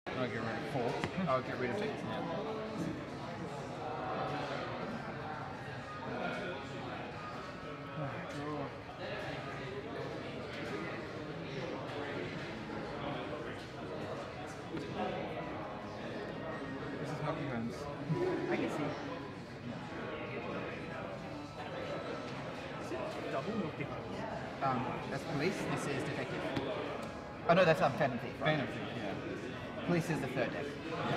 I'll get rid of 4. I'll get rid of 2. Yeah. Draw. This is Hockey Holmes. I can see. Double multi. That's police. This is detective. Oh no, that's Phantom Thief. Right? Phantom Thief, yeah. Police is the third deck.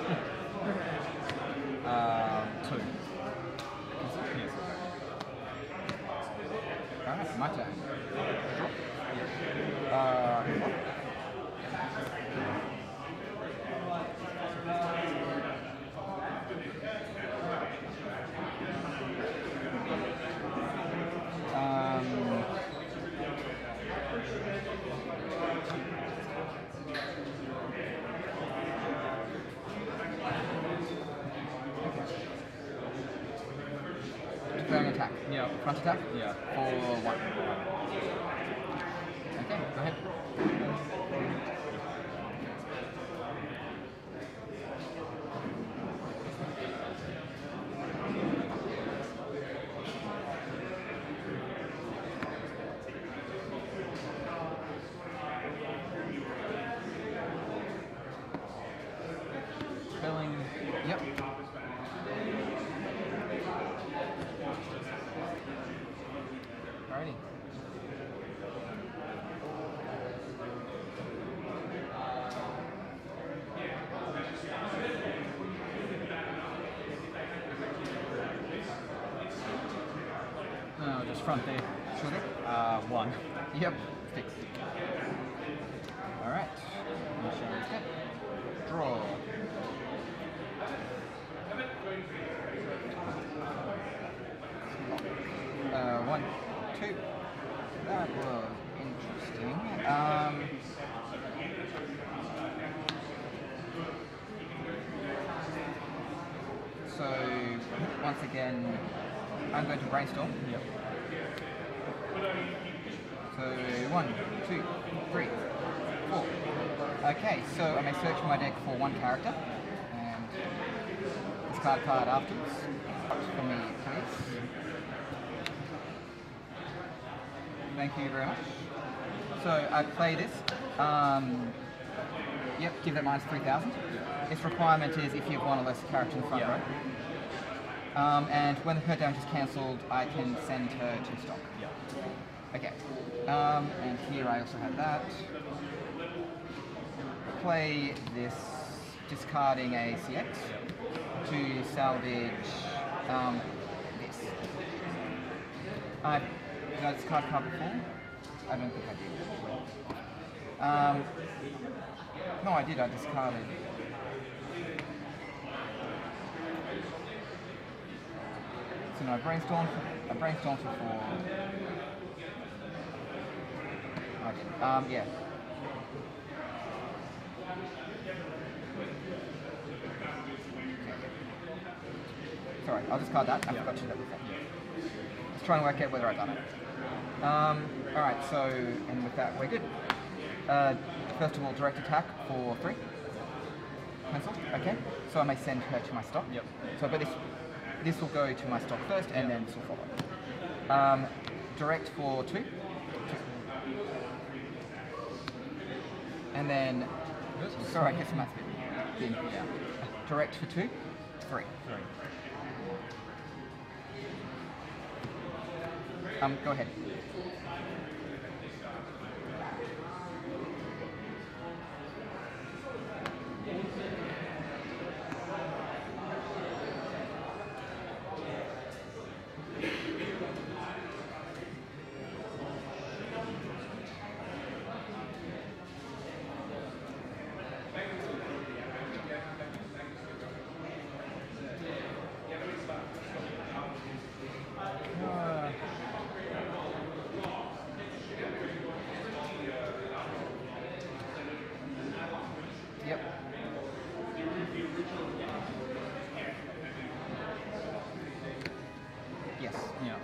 2. Yes. Alright, my turn. Declaring attack. Yeah. Front attack? Yeah. For 1. Okay, go ahead. Spelling. Yep. Alrighty. No, just front there. Sure thing. 1. Yep. Fix. Alright. Insurance step. Draw. One, two. That was interesting. So once again, I'm going to brainstorm. Yep. So 1, 2, 3, 4. Okay, so I may search my deck for one character and discard a card afterwards. For me, please. Thank you very much. So I play this. Yep, give that minus 3,000. Its requirement is if you have one or less character in the front Yeah. row. And when her damage is cancelled, I can send her to stock. Yeah. Okay. And here I also have that. Play this, discarding a CX to salvage this. Did I discard card before? I don't think I did. No, I did. I discarded. So no, I brainstormed for 4. I did. Yeah. Sorry, I'll discard that. I forgot to do that before. Just trying to work out whether I've done it. Alright, so, and with that, we're good. First of all, direct attack for 3. Cancel. Okay. So I may send her to my stock. Yep. So, but this will go to my stock first, and then this will follow. Direct for 2. And then, sorry, I guess it must be. Yeah. Direct for 2. 3. Go ahead. Yep. Yes. Yeah.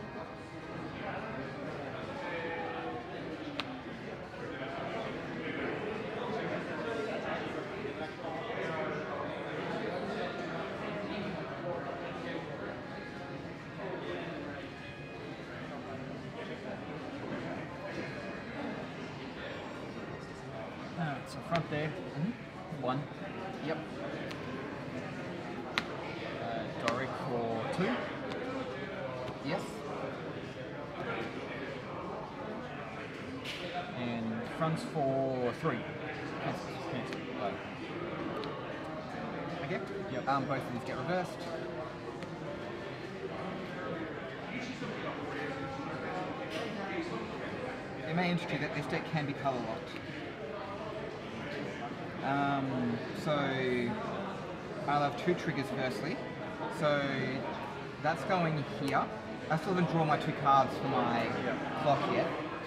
front there. Mm-hmm. 1. Yep. Doric for 2. Yes. And fronts for 3. Cancel. Cancel. Right. Okay. Yep. Both of these get reversed. It may interest you that this deck can be color locked. So I'll have 2 triggers firstly. So that's going here. I still haven't drawn my 2 cards for my clock yet.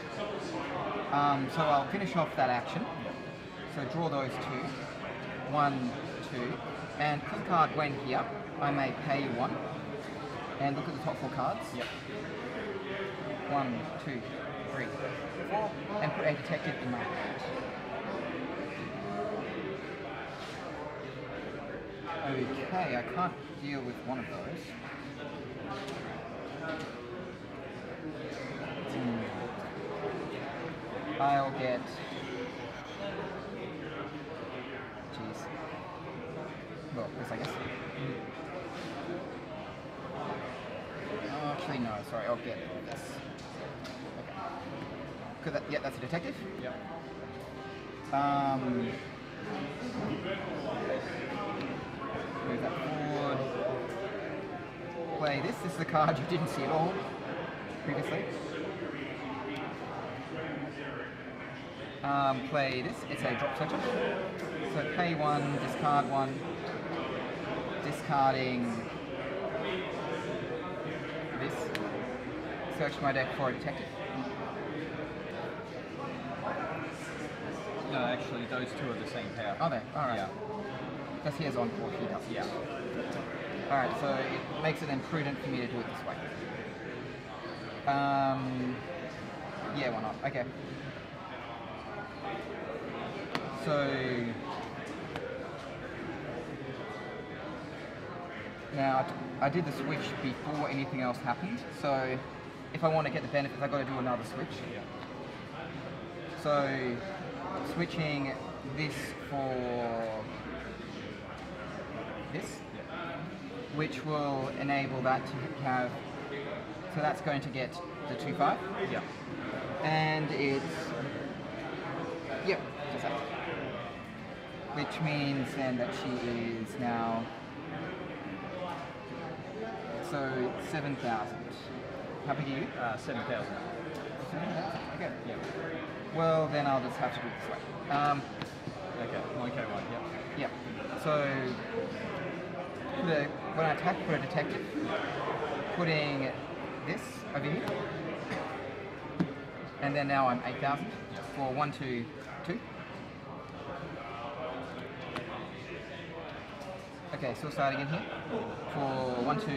So I'll finish off that action. So draw those 2. 1, 2. And because the card went here, I may pay 1. And look at the top 4 cards. Yep. 1, 2, 3, 4. And put a detective in my hand. Okay, I can't deal with one of those. I'll get... Jeez. Well, this I guess. Oh, actually no, sorry, I'll get this. Okay. Could that, yeah, that's a detective. Yep. Move that forward. Play this. This is a card you didn't see at all previously. Play this. It's a drop searcher. So pay 1, discard 1, discarding this. Search my deck for a detective. No, actually, those 2 are the same power. Are they? Alright. Yeah. Because he has Encore, he doesn't. Yeah. Alright, so it makes it imprudent for me to do it this way. Yeah, why not? Okay. So now I did the switch before anything else happened. So if I want to get the benefits, I've got to do another switch. Yeah. So switching this for this, which will enable that to have. So that's going to get the 2/5. Yeah. And it's yep, just that. Which means then that she is now so 7,000. How big are you? 7,000. 7,000. Okay. Yeah. Well, then I'll just have to do it this way. Okay. 1K1. Yep. Yep. So when I attack, put a detective. Putting this over here. And then now I'm 8,000 for 1, 2, 2. Okay, still starting in here for 1, 2, 2.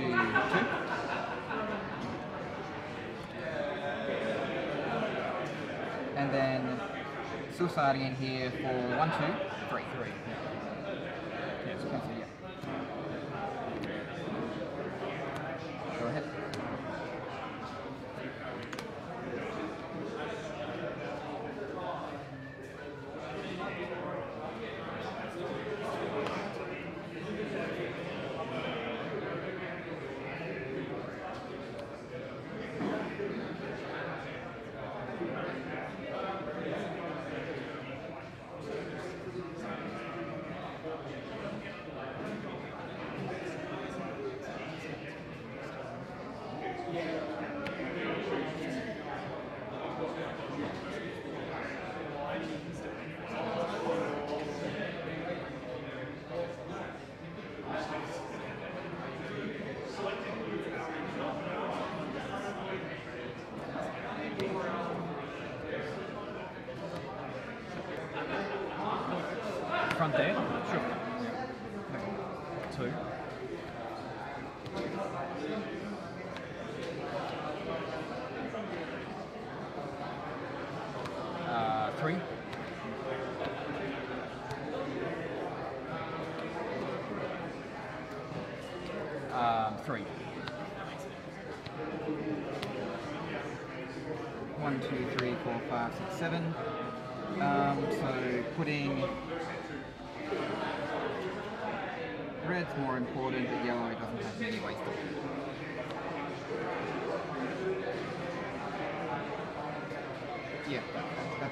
And then still starting in here for 1, 2, 3. 3. Yeah. So cancel, yeah. Go ahead. Front there? Sure. 2. Three. 3. 1, 2, 3, 4, 5, 6, 7. So putting red's more important, but yellow doesn't have many ways to play. Yeah, that's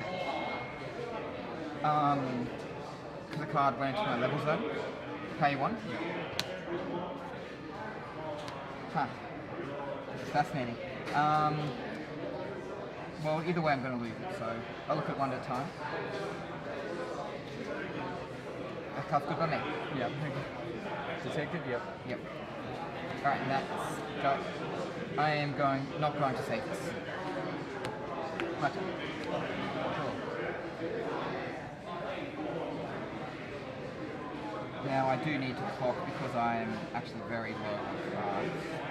it. The card went into my level zone. Pay 1. Huh. Fascinating. Well, either way I'm going to lose it, so I'll look at one at a time. That card's good by me. Yep. Detective, yep. Yep. Alright, and that's got... I am not going to save this. My turn. Now I do need to clock because I am actually very low on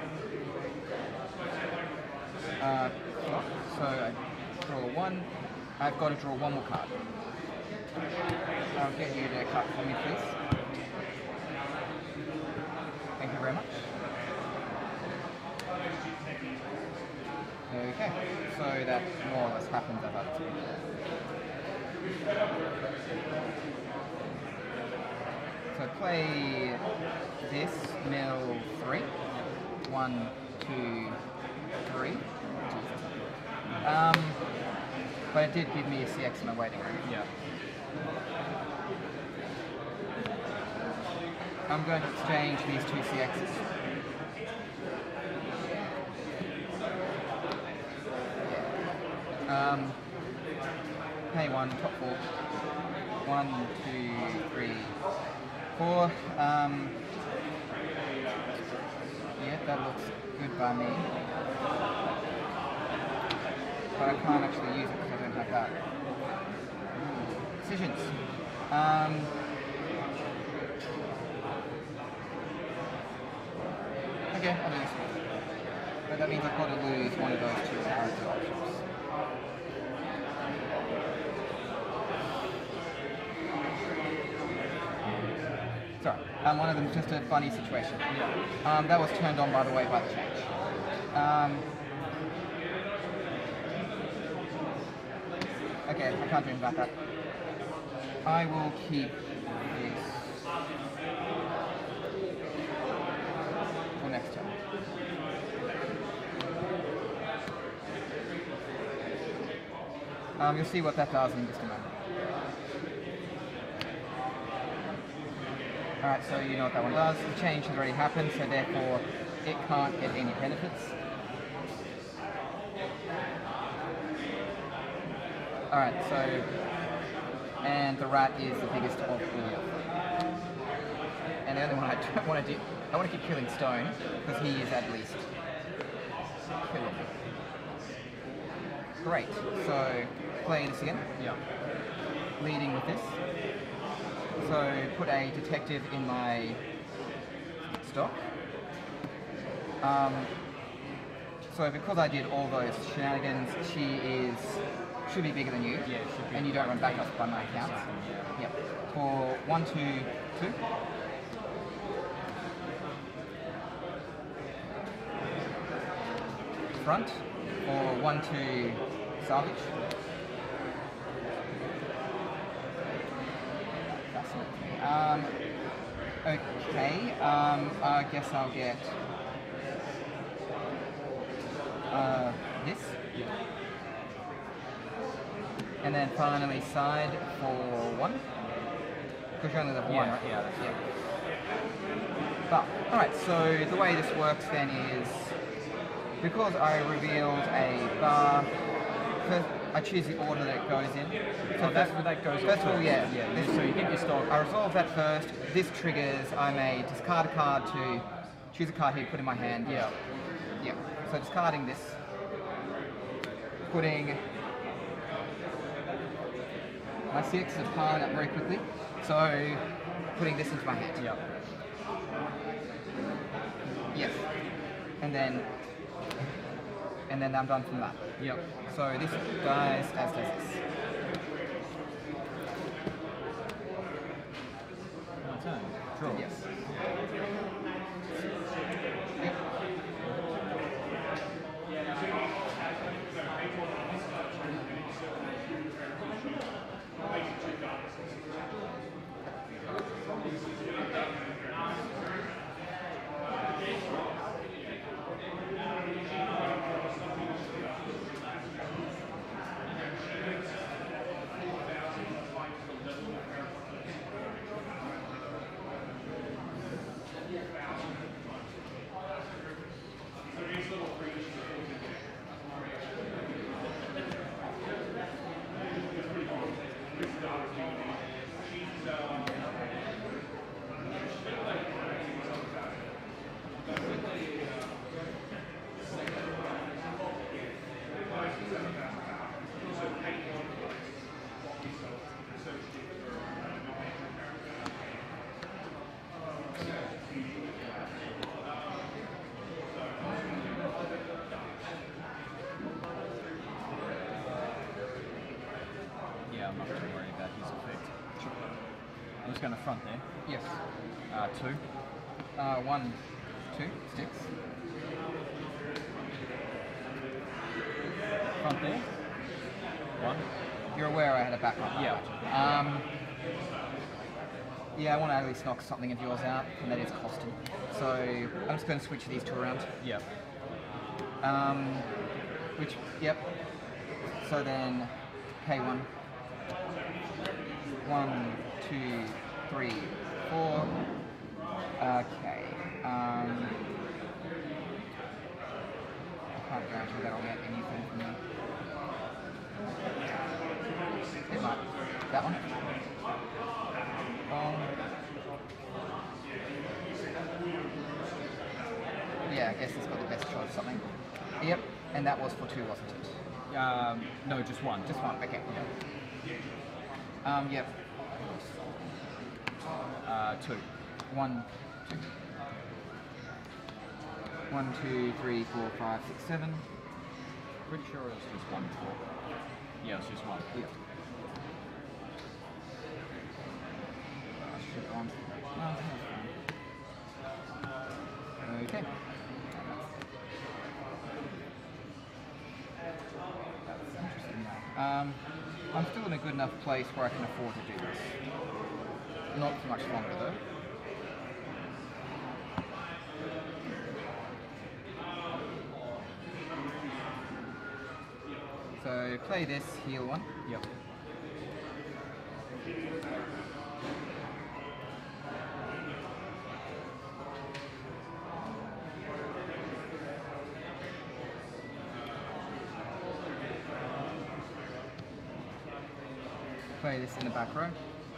cards. So I draw 1. I've got to draw 1 more card. I'll get you to cut for me, please. Thank you very much. Okay, so that more or less happens as I expected. So play this, mill 3. 1, 2, 3. But it did give me a CX in my waiting room. Yeah. I'm going to exchange these 2 CXs. Pay 1, top 4. 1, 2, 3, 4. Yeah, that looks good by me. But I can't actually use it because I don't have that. Decisions. Okay, I'll do this one. But that means I've got to lose one of those 2 character options. Sorry, one of them is just a funny situation. That was turned on, by the way, by the change. Okay, I can't do anything about that. I will keep this for next turn. You'll see what that does in just a moment. Alright, so you know what that one does. The change has already happened, so therefore it can't get any benefits. Alright, so... and the rat is the biggest of all. And the only one I don't want to do... I want to keep killing Stone, because he is at least killable. Great, so play this again. Yeah. Leading with this. So put a detective in my stock. So because I did all those shenanigans, she should be bigger than you. Yeah, it should be. And you don't run backups by my account. Yep. For 1, 2, 2. Front. For 1, 2, salvage. Okay, I guess I'll get this. And then finally side for 1. Because you only have 1, right? Yeah, that's yeah. But, alright, so the way this works then is, because I revealed a bar, first I choose the order that it goes in. So that's where that goes. First of all, yeah. So you get your stock. I resolve that first. This triggers. I may discard a card to choose a card here, put in my hand. Yeah. Yeah. So discarding this, putting my 6 is piling up very quickly. So putting this into my hand. Yeah. Yes. And then I'm done from that. Yep. So this dies as does this. My turn. Draw. Yes. Yep. Yeah, I'm not too worried about his effect. I'm just going to front there. Yes. 2. 1, 2 sticks. Front there. 1. You're aware I had a backup. Yeah. Yeah, I want to at least knock something of yours out, and that is costing. So I'm just going to switch these two around. Yeah. Yep. So then, pay 1. 1, 2, 3, 4. Okay. I can't guarantee that I'll get anything from you. It might. That one. Yeah, I guess it's got the best choice. Something. Yep. And that was for 2, wasn't it? No, just 1. Just 1. Okay. Yep. 2. 1, 2. 1, 2, 3, 4, 5, 6, 7. Pretty sure it's just 1 4. Yeah, it's just 1. Yep. Shit on. No, okay. That's interesting now. I'm still in a good enough place where I can afford to do this. Not for much longer though. So play this, heal 1. Yep. Play this in the back row.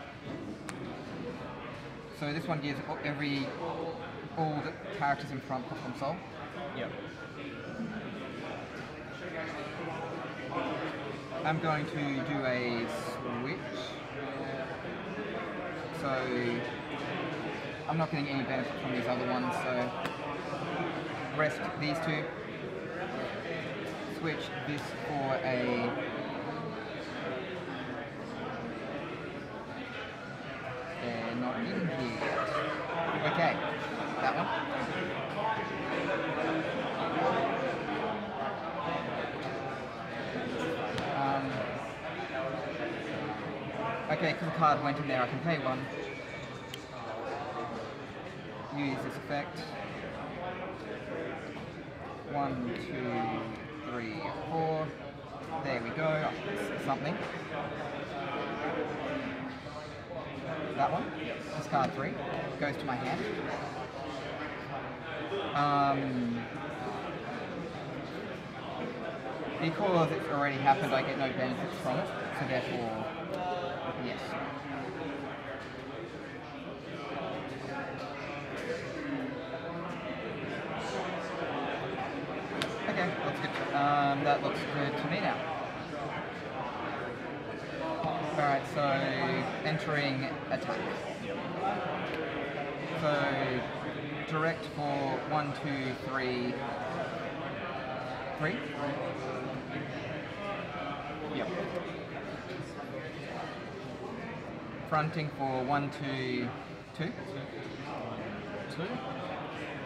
So this one gives all the characters in front plus 1 soul. Yep. I'm going to do a switch. So I'm not getting any benefit from these other ones, so rest these 2. Switch this for a they're not in here yet. Okay, that one. Okay, because the card went in there, I can pay 1. Use this effect. 1, 2, 3, 4. There we go. Something. That one. Discard 3. Goes to my hand. Because it's already happened, I get no benefits from it. So therefore, yes. Okay, looks good. That looks good to me now. Alright, so entering attack. So direct for 1, 2, 3. 3? Yep. Fronting for 1, 2, 2. 2?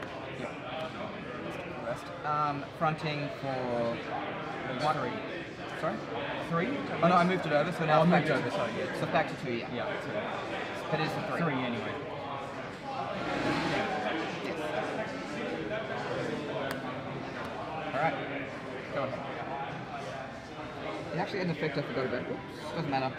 Yep. Rest. Fronting for 1, 3. Sorry? 3? Oh no, I moved it over, so now Oh, it's back moved to over, sorry, yeah. So back to 2, yeah. Yeah, But it is a 3. 3 anyway. Yes. Alright. Go ahead. It actually had an effect I forgot about. Oops, doesn't matter.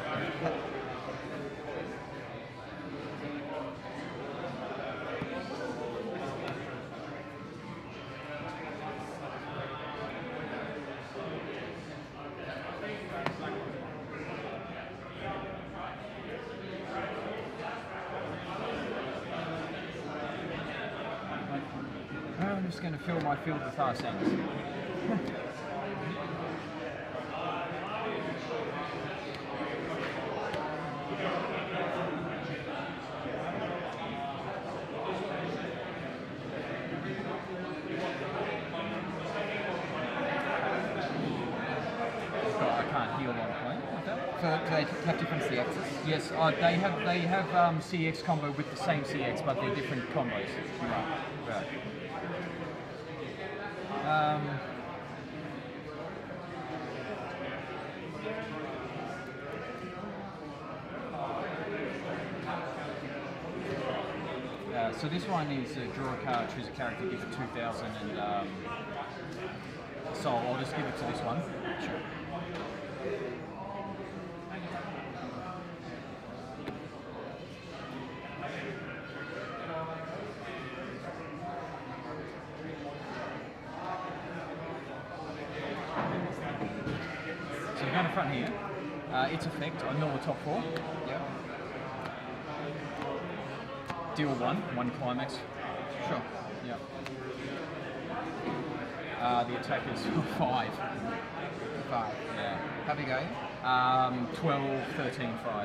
I'm just going to fill my field with Arsens. I can't heal on plane like that. So do they have different CXs? Yes, they have CX combo with the same CX, but they're different combos. Right. So this one is draw a card, choose a character, give it 2,000, and so I'll just give it to this one. Sure. So we're going to front here. Its effect, I mill the top 4. Yeah. Deal 1 climax. Sure. Yeah. The attack is 5. 5. Yeah. How big are you? 12, 13, 5.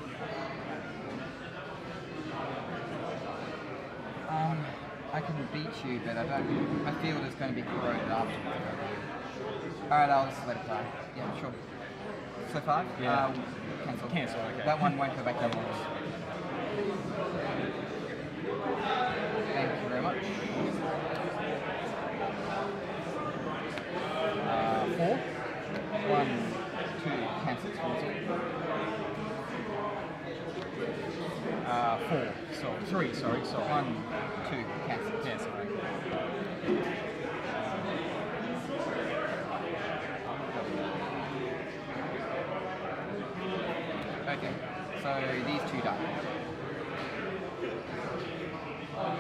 I can beat you, but I don't. My field is going to be corroded afterwards. Alright, I'll just let it die. Yeah, sure. So 5? Yeah. Cancel. Cancel, okay. That one won't go back down. Thank you very much. 4? 1, 2, cancel. 4. So 3, sorry. 1, 2, cancel. Yeah, sorry. Okay, so these 2 die. Cool.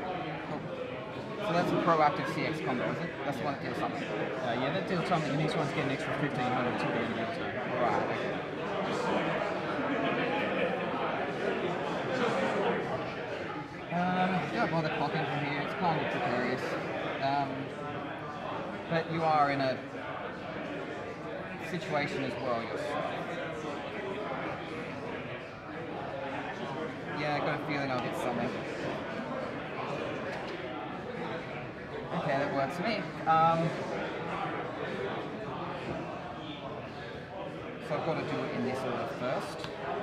So that's a proactive CX combo, is it? That's the one that deals something. Yeah, that deals something, and these ones get an extra 1,500 to the end of your turn. Right, okay. Don't bother clocking from here, it's kind of precarious. But you are in a situation as well yourself. Yeah, I got a feeling I'll get something. Okay, that works for me. So I've got to do it in this order first.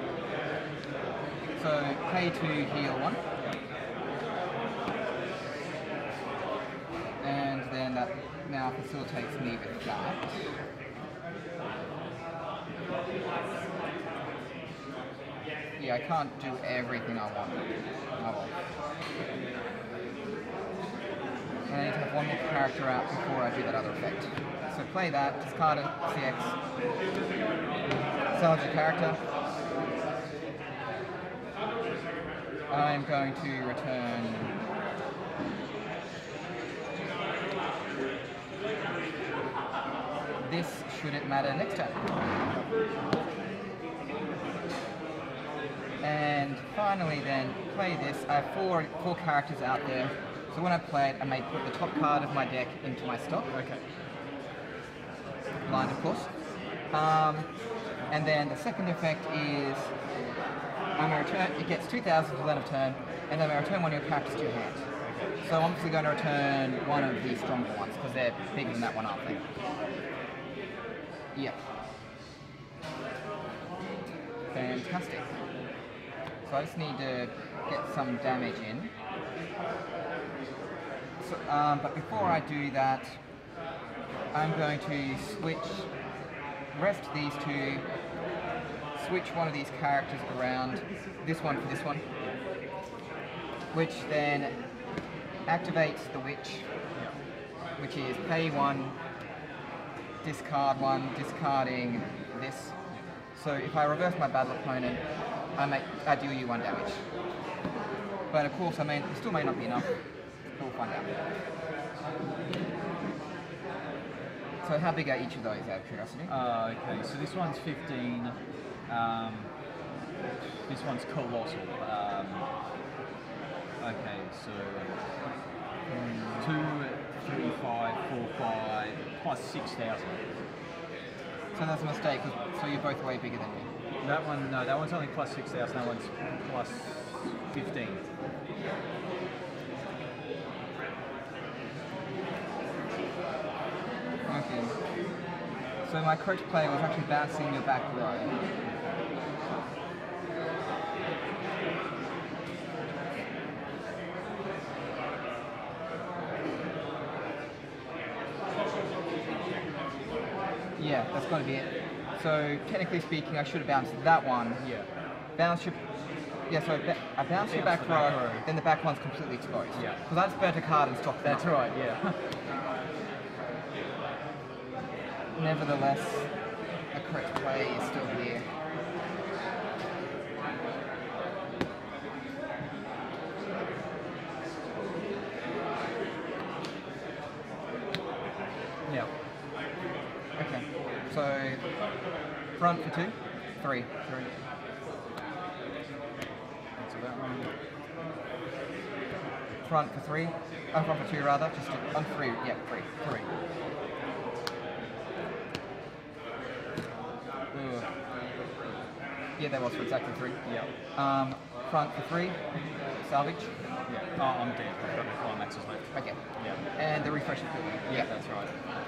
So pay to heal 1. And then that now facilitates me with that. Yeah, I can't do everything I want. Oh well. And I need to have one more character out before I do that other effect. So play that, discard a CX, salvage a character. I'm going to return this should it matter next turn. And finally then, play this. I have four characters out there. So when I play it, I may put the top card of my deck into my stock. Okay. Blind, of course. And then the second effect is I'm going to return, it gets 2,000 for the end of turn, and then I return one of your characters to your hand. So I'm obviously going to return one of the stronger ones, because they're bigger than that one, aren't they? Yep. Fantastic. So I just need to get some damage in. So, but before I do that, I'm going to switch rest these two, switch one of these characters around, this one for this one, which then activates the witch, which is pay one, discarding this. So if I reverse my battle opponent, I deal you 1 damage. But of course, it still may not be enough. We'll find out. So how big are each of those, out of curiosity? Okay, so this one's 15. This one's colossal. Okay, so 2, 3, 5, 4, 5, plus 6,000. So that's a mistake, so you're both way bigger than me. That one, no, that one's only plus 6,000. That one's plus 15. Okay. So my correct play was actually bouncing your back row. Yeah, that's got to be it. So technically speaking, I should have bounced that one. Yeah. Bounce your... Yeah, so I bounce your back row, then the back one's completely exposed. Yeah. Because I just burnt a card and stopped that. That's right, yeah. Nevertheless, the correct play is still here. Yeah. Okay, so front for 2, 3. So that one. Front for 3, front for 2 rather, just on 3, yeah, 3. Ugh. Yeah, that was for exactly 3. Yeah. Front for 3, salvage. Yeah. Oh, I'm dead. I've got no climaxes left. Okay. Yeah. And the refresh equipment. Yeah, that's right.